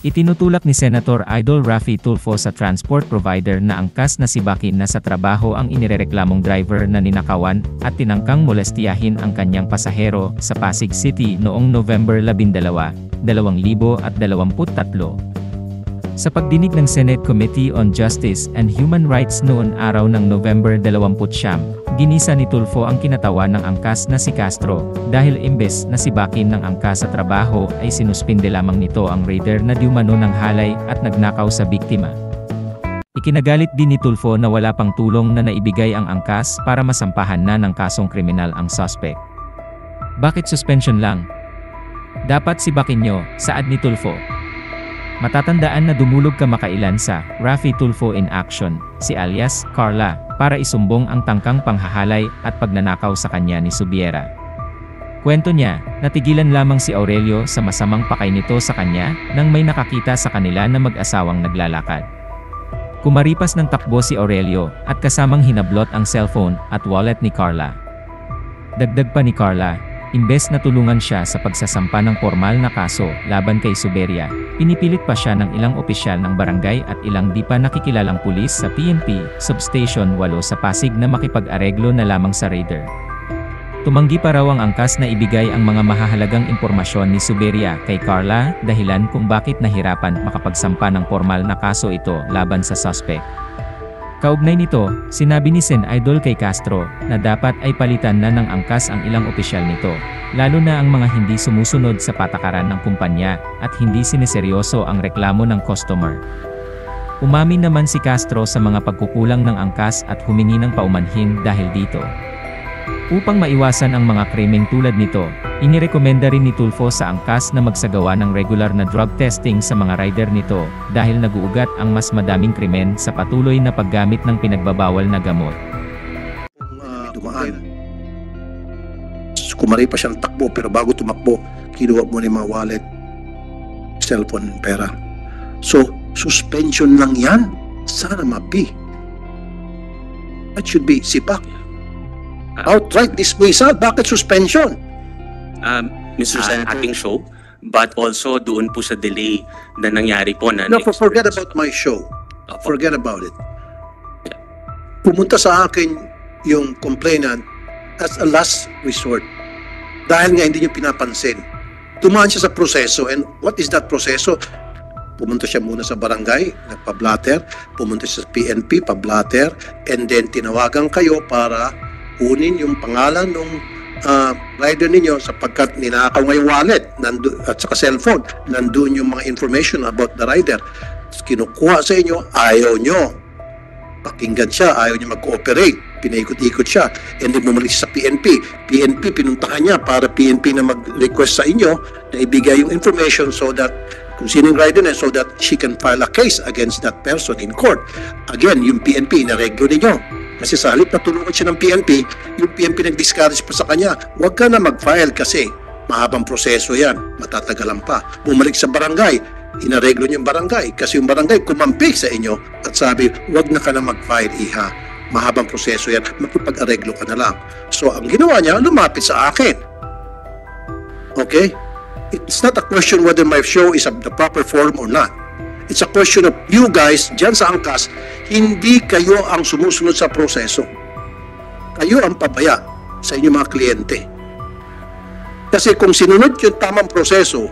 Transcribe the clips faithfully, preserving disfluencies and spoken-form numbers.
Itinutulak ni Senator Idol Raffy Tulfo sa transport provider na angkas na si Baki na sa trabaho ang inirereklamong driver na ninakawan at tinangkang molestiyahin ang kanyang pasahero sa Pasig City noong November labindalawa, dalawang libo at dalawamput tatlo. Sa pagdinig ng Senate Committee on Justice and Human Rights noon araw ng November dalawamput siyam, ginisa ni Tulfo ang kinatawan ng angkas na si Castro, dahil imbes na si Bakin ng angkas sa trabaho ay sinuspinde lamang nito ang raider na diumano ng halay at nagnakaw sa biktima. Ikinagalit din ni Tulfo na wala pang tulong na naibigay ang angkas para masampahan na ng kasong kriminal ang suspect. Bakit suspension lang? Dapat si Bakinyo, saad ni Tulfo. Matatandaan na dumulog kamakailan sa Raffy Tulfo in Action, si alias Carla, para isumbong ang tangkang panghahalay at pagnanakaw sa kanya ni Subiera. Kwento niya, natigilan lamang si Aurelio sa masamang pakay nito sa kanya nang may nakakita sa kanila na mag-asawang naglalakad. Kumaripas ng takbo si Aurelio at kasamang hinablot ang cellphone at wallet ni Carla. Dagdag pa ni Carla, imbes na tulungan siya sa pagsasampa ng formal na kaso laban kay Suberia, pinipilit pa siya ng ilang opisyal ng barangay at ilang di pa nakikilalang pulis sa P N P Substation eight sa Pasig na makipag-areglo na lamang sa raider. Tumanggi pa raw ang angkas na ibigay ang mga mahahalagang impormasyon ni Suberia kay Carla, dahilan kung bakit nahirapan makapagsampa ng formal na kaso ito laban sa suspect. Kaugnay nito, sinabi ni Sen Idol kay Castro na dapat ay palitan na ng angkas ang ilang opisyal nito, lalo na ang mga hindi sumusunod sa patakaran ng kumpanya at hindi sineseryoso ang reklamo ng customer. Umamin naman si Castro sa mga pagkukulang ng angkas at humingi ng paumanhin dahil dito. Upang maiwasan ang mga krimeng tulad nito, inirekomenda rin ni Tulfo sa angkas na magsagawa ng regular na drug testing sa mga rider nito dahil naguugat ang mas madaming krimen sa patuloy na paggamit ng pinagbabawal na gamot. Uh, dumaan. Kumari pa siyang takbo pero bago tumakbo, kinuha mo na yung mga wallet, cellphone, pera. So, suspension lang yan. Sana mabi. That should be sipak. Outright dismissal, bakit suspension? Um, Mister Uh, ating show, but also doon po sa delay na nangyari po na... No, for, forget about my show. Opo. Forget about it. Pumunta sa akin yung complainant as a last resort. Dahil nga hindi niyo pinapansin. Tumaan siya sa proseso, and what is that proseso? Pumunta siya muna sa barangay, nagpa-blatter, pumunta siya sa P N P, pa-blatter, and then tinawagan kayo para kunin yung pangalan ng uh, rider ninyo sapagkat ninakaw nga yung wallet nandu at saka cellphone. Nandun yung mga information about the rider. Kinukuha sa inyo, ayaw nyo. Pakinggan siya, ayaw nyo mag-cooperate. Pinaikot-ikot siya. And then bumalik sa P N P. P N P, pinuntahan niya para P N P na mag-request sa inyo na ibigay yung information so that kung sinong rider na so that she can file a case against that person in court. Again, yung P N P, inareglo ninyo. Kasi sa halip na tulungan siya ng P N P, yung P N P nag-discourage pa sa kanya, huwag ka na mag-file kasi mahabang proseso yan, matatagalan pa. Bumalik sa barangay, inareglo niyo yung barangay kasi yung barangay kumampi sa inyo at sabi, huwag na ka na mag-file, iha. Mahabang proseso yan, makipag-areglo ka na lang. So, ang ginawa niya, lumapit sa akin. Okay? It's not a question whether my show is of the proper form or not. It's a question of you guys, dyan sa angkas, hindi kayo ang sumusunod sa proseso. Kayo ang pabaya sa inyong mga kliyente. Kasi kung sinunod yung tamang proseso,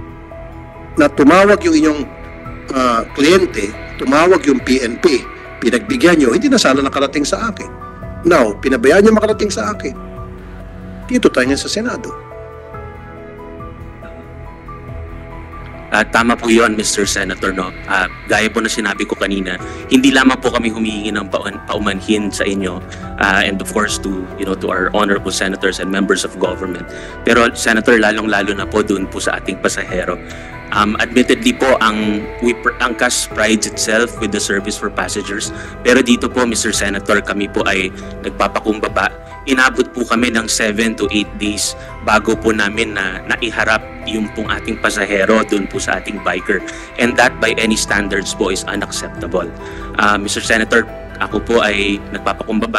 na tumawag yung inyong uh, kliyente, tumawag yung P N P, pinagbigyan nyo, hindi na sana nakarating sa akin. Now, pinabayaan nyo makarating sa akin. Dito tayo sa Senado. Uh, tama po yun, Mister Senator. No? Uh, gaya po na sinabi ko kanina, hindi lamang po kami humihingi ng paumanhin sa inyo uh, and of course to, you know, to our honorable senators and members of government. Pero Senator, lalong-lalo na po doon po sa ating pasahero. Um, admittedly po, ang we, angkas prides itself with the service for passengers. Pero dito po, Mister Senator, kami po ay nagpapakumbaba. Inabot po kami ng seven to eight days bago po namin na naiharap yung pong ating pasahero doon po sa ating biker. And that by any standards po is unacceptable. Uh, Mister Senator, ako po ay nagpapakumbaba.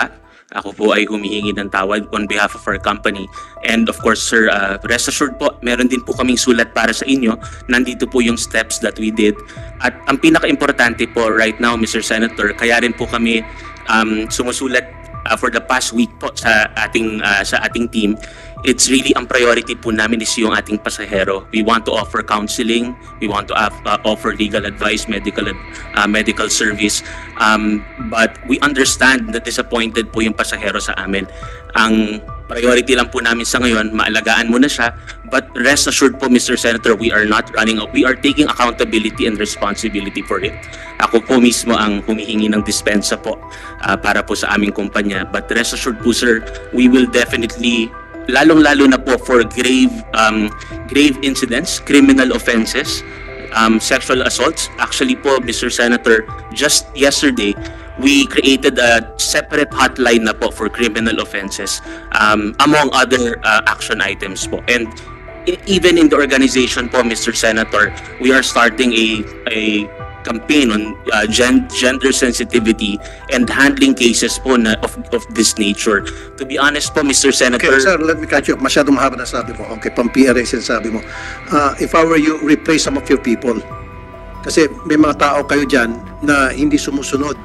Ako po ay humihingi ng tawad on behalf of our company. And of course, sir, uh, rest assured po, meron din po kaming sulat para sa inyo. Nandito po yung steps that we did. At ang pinaka-importante po right now, Mister Senator, kaya rin po kami um, sumusulat uh, for the past week po sa ating uh, sa ating team. It's really ang priority po namin is yung ating pasahero. We want to offer counseling, we want to have, uh, offer legal advice, medical uh, medical service. Um, but we understand that disappointed po yung pasahero sa amin. Ang priority lang po namin sa ngayon, maalagaan mo na siya. But rest assured po, Mister Senator, we are not running out. We are taking accountability and responsibility for it. Ako po mismo ang humihingi ng dispensa po uh, para po sa aming kumpanya. But rest assured po, sir, we will definitely, lalong-lalo na po for grave um, grave incidents, criminal offenses, um, sexual assaults. Actually po, Mister Senator, just yesterday, we created a separate hotline na po for criminal offenses, um, among other uh, action items po. And e- even in the organization po, Mister Senator, we are starting a a campaign on uh, gen- gender sensitivity and handling cases po na of, of this nature. To be honest po, Mister Senator... Okay, sir, let me catch you up. Masyadong mahaba na sabi mo. Okay, pang-P R A sinasabi mo. Uh, if I were you, replace some of your people. Kasi may mga tao kayo dyan na hindi sumusunod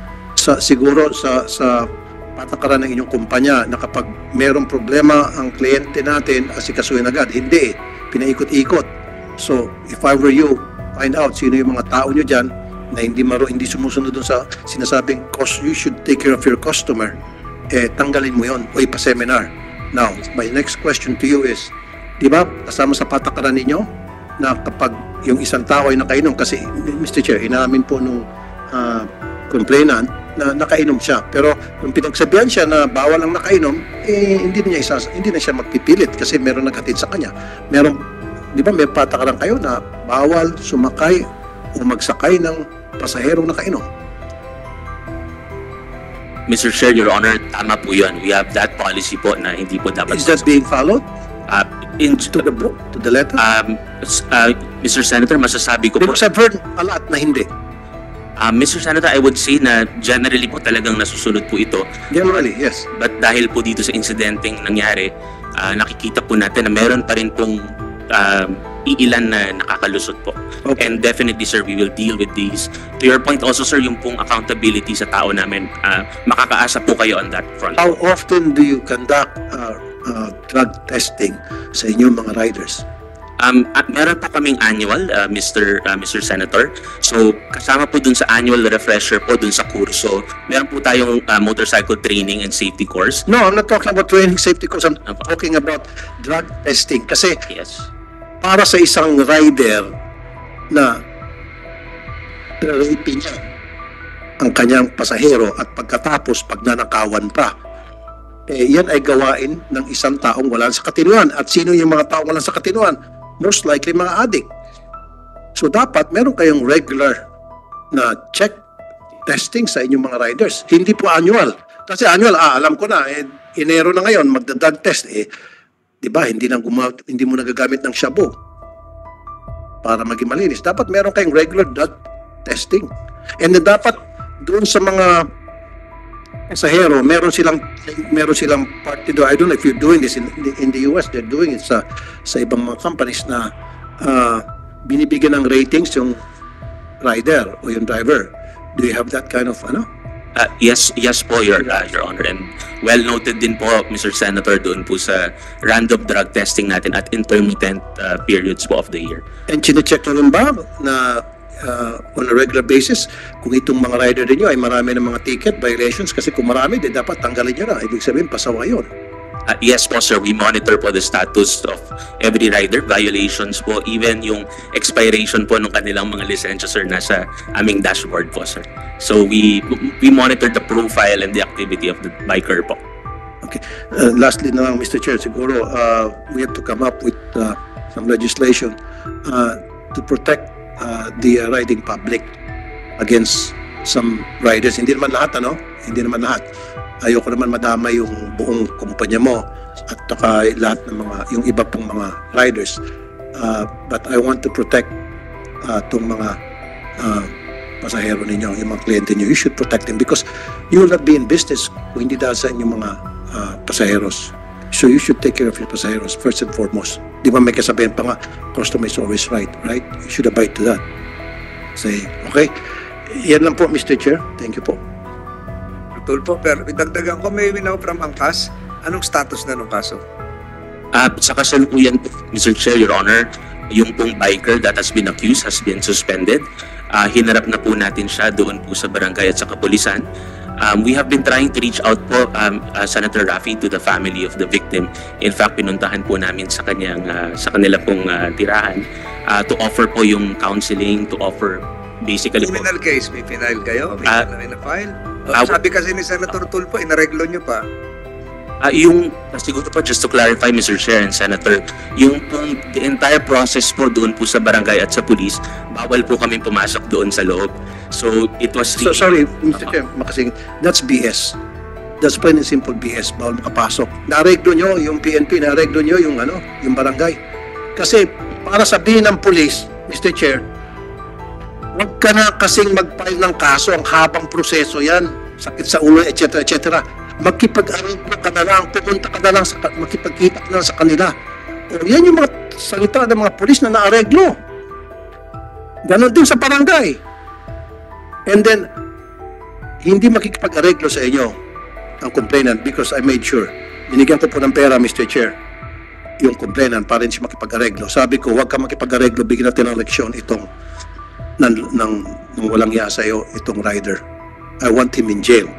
sa, siguro sa, sa patakaran ng inyong kumpanya na kapag merong problema ang kliyente natin, asikasuhin agad. Hindi, pinaikot-ikot. So, if I were you, find out sino yung mga tao nyo dyan na hindi maro, hindi sumusunod dun sa sinasabing cost, you should take care of your customer. Eh, tanggalin mo yon o ipa-seminar. Now, my next question to you is, di ba, kasama sa patakaran ninyo na kapag yung isang tao ay nakainom, kasi Mister Chair, inamin po nung uh, complainant na nakainom siya. Pero nung pinagsabihan siya na bawal ang nakainom, eh, hindi na, niya isas, hindi na siya magpipilit kasi meron naghatid sa kanya. Meron, di ba may patakaran kayo na bawal sumakay o magsakay ng pasaherong nakainom? Mister Chair, Your Honor, tama po yun. We have that policy po na hindi po dapat... Is that being followed? Uh, in, To the book, to the letter? um, uh, Mister Senator, masasabi ko po... Because I've heard a lot na hindi. Uh, Mister Senator, I would say na generally po talagang nasusunod po ito. Generally, yes. But dahil po dito sa insidenteng nangyari, uh, nakikita po natin na meron pa rin pong uh, iilan na nakakalusot po. Okay. And definitely, sir, we will deal with these. To your point also, sir, yung pong accountability sa tao namin, uh, makakaasa po kayo on that front. How often do you conduct uh, uh, drug testing sa inyong mga riders? Um, at meron pa kaming annual, uh, Mister Uh, Mister Senator. So, kasama po dun sa annual refresher po dun sa kurso, meron po tayong uh, motorcycle training and safety course. No, I'm not talking about training safety course. I'm Apa. talking about drug testing. Kasi Yes. para sa isang rider na rape niya ang kanyang pasahero at pagkatapos pagnanakawan pa, eh, yan ay gawain ng isang taong wala sa katinuan. At sino yung mga taong wala sa katinuan? Most likely mga addict. So dapat meron kayong regular na check testing sa inyong mga riders. Hindi po annual. Kasi annual, ah, alam ko na, eh, Enero na ngayon, magda-drug test. Eh, di ba, hindi, na guma- hindi mo nagagamit ng shabu para maging malinis. Dapat meron kayong regular drug testing. And then dapat doon sa mga pasahero, meron silang meron silang party do. I don't know if you're doing this in, in the U S. They're doing it sa sa ibang mga companies na uh, binibigyan ng ratings yung rider o yung driver. Do you have that kind of ano? Uh, yes, yes po, Your, uh, Your Honor. And well noted din po, Mister Senator, doon po sa random drug testing natin at intermittent uh, periods po of the year. And chinecheck nyo rin ba na uh, on a regular basis kung itong mga rider din nyo ay marami ng mga ticket violations? Kasi kung marami, di dapat tanggalin nyo na. Ibig sabihin, pasawa yun. Uh, yes po, sir. We monitor po the status of every rider, violations po, even yung expiration po ng kanilang mga lisensya, sir, nasa aming dashboard po, sir. So we we monitor the profile and the activity of the biker po. Okay. Uh, lastly na lang, Mister Chair, siguro uh, we have to come up with uh, some legislation uh, to protect uh, the uh, riding public against some riders. Hindi naman lahat, ano? Hindi naman lahat. Ayoko naman madama yung buong kumpanya mo at saka lahat ng mga, yung iba pong mga riders. Uh, but I want to protect uh, itong mga uh, pasahero ninyo, yung mga kliyente nyo. You should protect them because you will not be in business kung hindi dahil sa inyong mga uh, pasaheros. So you should take care of your pasaheros first and foremost. Di ba may kasabihan pa nga, customer is always right, right? You should abide to that. Say, okay? Yan lang po, Mister Chair. Thank you po. Tulpo, pero idagdagan ko, may winaw from angkas. Anong status na ng kaso? Uh, sa kasalukuyan, Mister Chair, Your Honor, yung pong biker that has been accused has been suspended. Uh, hinarap na po natin siya doon po sa barangay at sa kapulisan. Um, we have been trying to reach out po, um, uh, Senator Raffy, to the family of the victim. In fact, pinuntahan po namin sa kanyang, uh, sa kanila pong uh, tirahan uh, to offer po yung counseling, to offer basically po. Criminal case, may final kayo? May Uh, uh, na file? uh, Sabi kasi ni Senator Tulfo, inareglo nyo pa. Uh, yung, siguro po just to clarify, Mister Chair and Senator, yung pong the entire process po doon po sa barangay at sa police, bawal po kami pumasok doon sa loob. So, it was So, really... sorry, Mister Chair, makasing, that's B S. That's plain and simple B S. Bawal makapasok. Naareglo nyo yung P N P, naareglo nyo yung, ano, yung barangay. Kasi, para sabihin ng police, Mister Chair, huwag ka na kasing mag-file ng kaso, ang habang proseso yan, sakit sa ulo, et cetera, et cetera. Makipag-arreglo ka na lang, pupunta ka na lang, sa, makipagkita ka na lang sa kanila. O, yan yung mga salita ng mga polis na naareglo. Ganon din sa barangay. And then, hindi makikipag-areglo sa inyo ang complainant because I made sure. Binigyan ko po ng pera, Mister Chair, yung complainant para rin siya makipag-areglo. Sabi ko, huwag ka makipag-areglo, bigyan natin ng leksyon itong ng, ng, ng walang iya sa iyo, itong rider. I want him in jail.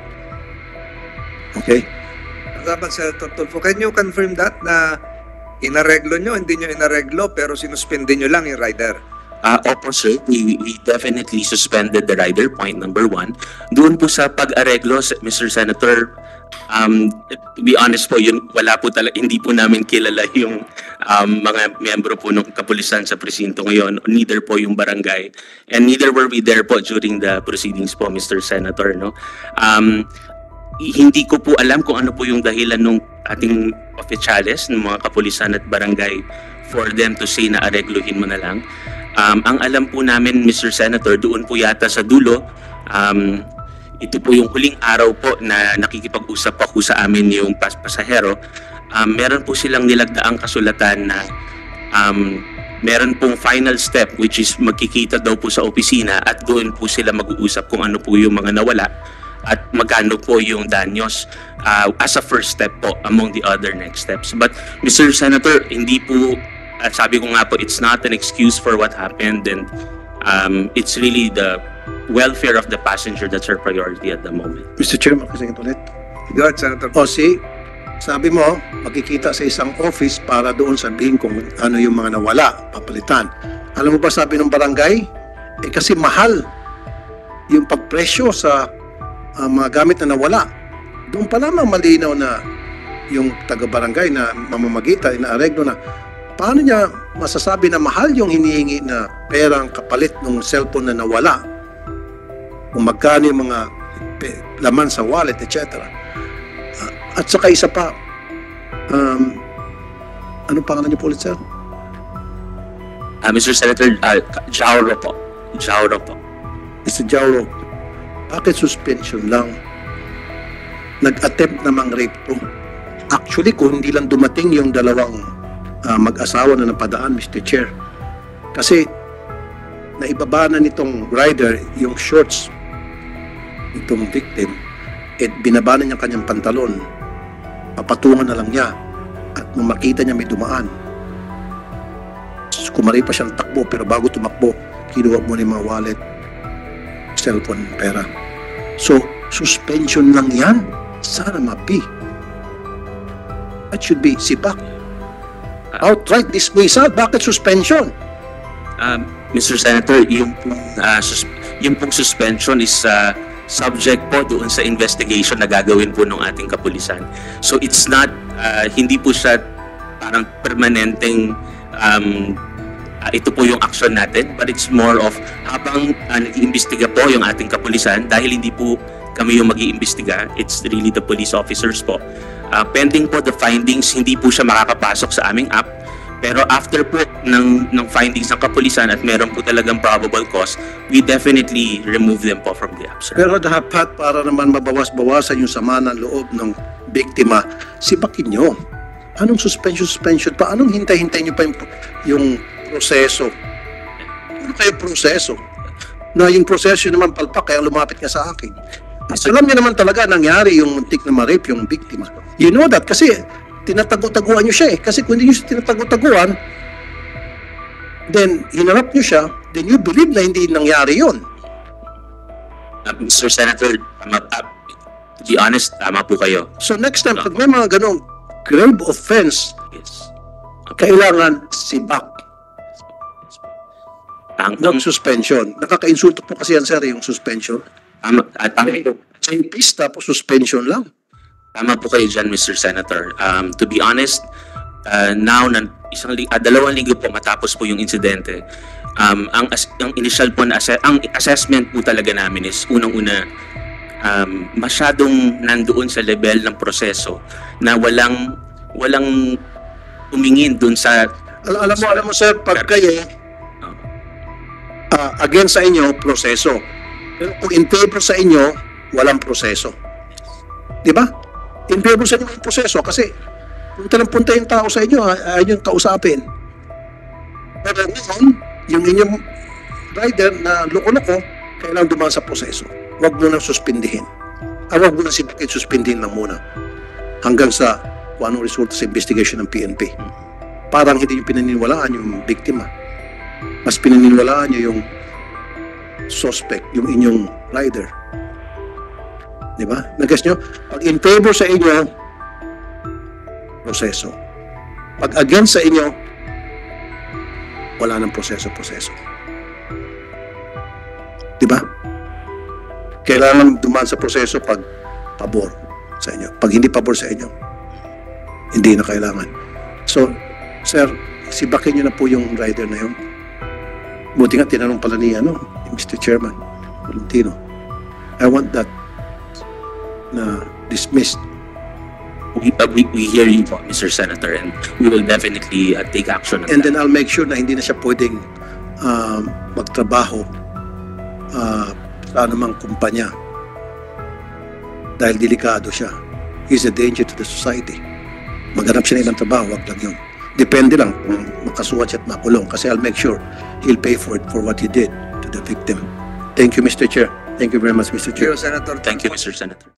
Okay? Dapat, Senator Tulfo, can you confirm that na inareglo nyo, hindi nyo inareglo, pero sinuspende nyo lang yung rider? Uh, opo sir, we, we definitely suspended the rider, point number one. Doon po sa pag-areglo, Mister Senator, um, to be honest po, yun, wala po talaga, hindi po namin kilala yung um, mga miyembro po ng kapulisan sa presinto ngayon, neither po yung barangay, and neither were we there po during the proceedings po, Mister Senator, no? Um, hindi ko po alam kung ano po yung dahilan ng ating oficiales, ng mga kapulisan at barangay for them to say na aregluhin mo na lang. Um, ang alam po namin, Mister Senator, doon po yata sa dulo, um, ito po yung huling araw po na nakikipag-usap ako sa amin yung pas pasahero. Um, meron po silang nilagdaang kasulatan na um, meron pong final step which is magkikita daw po sa opisina at doon po sila mag-uusap kung ano po yung mga nawala at magkano po yung danyos uh, as a first step po among the other next steps. But Mister Senator, hindi po, uh, sabi ko nga po, it's not an excuse for what happened, and um, it's really the welfare of the passenger that's our priority at the moment. Mister Chair, makasingit ulit. Go ahead, Senator. O si, sabi mo, makikita sa isang office para doon sabihin kung ano yung mga nawala, papalitan. Alam mo ba sabi ng barangay? Eh kasi mahal yung pagpresyo sa uh, mga gamit na nawala. Doon pa lamang malinaw na yung taga-barangay na mamamagitan, inaareglo na, paano niya masasabi na mahal yung hinihingi na perang kapalit ng cellphone na nawala? Kung magkano yung mga laman sa wallet, et cetera. Uh, at saka isa pa, um, anong pangalan niyo po ulit, sir? Uh, Mister Senator, uh, Jauro po. Jauro po. Mister Jauro, bakit suspension lang? Nag-attempt namang rape to. Actually, kung hindi lang dumating yung dalawang uh, mag-asawa na napadaan, Mister Chair, kasi naibaba na nitong rider yung shorts itong victim, at binaba na niya kanyang pantalon, papatungan na lang niya, at nung makita niya may dumaan, kumari pa siyang takbo, pero bago tumakbo, kinuha mo na yung mga wallet, cellphone, pera. So, suspension lang yan. Sana mapi. That should be sibak. Outright dismissal. Bakit suspension? Um, Mister Senator, yung pong, uh, sus yung pong suspension is uh, subject po doon sa investigation na gagawin po ng ating kapulisan. So it's not, uh, hindi po siya parang permanenteng um, uh, ito po yung action natin, but it's more of habang uh, nag-iimbestiga po yung ating kapulisan, dahil hindi po kami yung mag-iimbestiga, it's really the police officers po. Uh, pending po the findings, hindi po siya makakapasok sa aming app, Pero after po ng, ng findings ng kapulisan at meron po talagang probable cause, we definitely remove them po from the app, sir. Pero dapat para naman mabawas-bawasan yung sama ng loob ng biktima, sibakin nyo. Anong suspension, suspension pa? Anong hintay-hintay nyo pa yung, yung proseso? Ano kayo proseso? Na yung proseso naman palpak, kaya lumapit ka sa akin. At alam niya naman talaga nangyari yung muntik na ma-rape yung biktima. You know that kasi tinatago-taguan nyo siya eh. Kasi kung hindi nyo siya tinatago-taguan, then hinarap nyo siya, then you believe na hindi nangyari yun. Uh, Mister Senator, tama, uh, to be honest, tama po kayo. So next time, pag may mga ganong grave offense, Yes. kailangan sibak. Ang, Huwag suspension. Nakaka-insulto po kasi yan, sir, yung suspension. tama, uh, tama, Sa pista po, suspension lang. tama po kayo dyan, Mister Senator. Um, to be honest, uh, now, na isang, li- uh, dalawang linggo po matapos po yung insidente, um, ang, as- ang initial po na asse- ang assessment po talaga namin is unang-una, um, masyadong nandoon sa level ng proseso na walang walang tumingin dun sa Al- alam mo, alam mo, sir, pag kayo uh, against sa inyo, proseso. Pero kung in favor sa inyo, walang proseso. Di ba? In favor sa inyo yung proseso kasi punta ng punta yung tao sa inyo, ay- ayaw yung kausapin. Pero ngayon, yung inyong rider na loko-loko, kailangan dumaan sa proseso. Huwag mo nang suspindihin. Ah, huwag mo nang sipakin, suspindihin lang muna. Hanggang sa kung anong resulta sa investigation ng P N P. Parang hindi nyo pinaniniwalaan yung biktima. Mas pinaniniwalaan nyo yung suspect, yung inyong rider. Di ba? Nag-guess nyo? Pag in favor sa inyo, proseso. Pag against sa inyo, wala nang proseso-proseso. Di ba? Kailangan dumaan sa proseso pag pabor sa inyo. Pag hindi pabor sa inyo, hindi na kailangan. So, sir, sibakin nyo na po yung rider na yun. Buti nga, tinanong pala ni, ano, ni Mister Chairman, Valentino. I want that na dismissed. we, uh, we, we hear you po, Mister Senator, and we will definitely uh, take action on And that. then I'll make sure na hindi na siya pwedeng um, magtrabaho uh, sa anumang kumpanya dahil delikado siya. He's a danger to the society. Maghanap siya ng ibang trabaho, wag lang yun. Depende lang kung makasuwat siya at makulong kasi I'll make sure he'll pay for it for what he did to the victim. Thank you, Mister Chair. Thank you very much, Mister Thank you, Chair. Senator. Thank you, Mister Senator.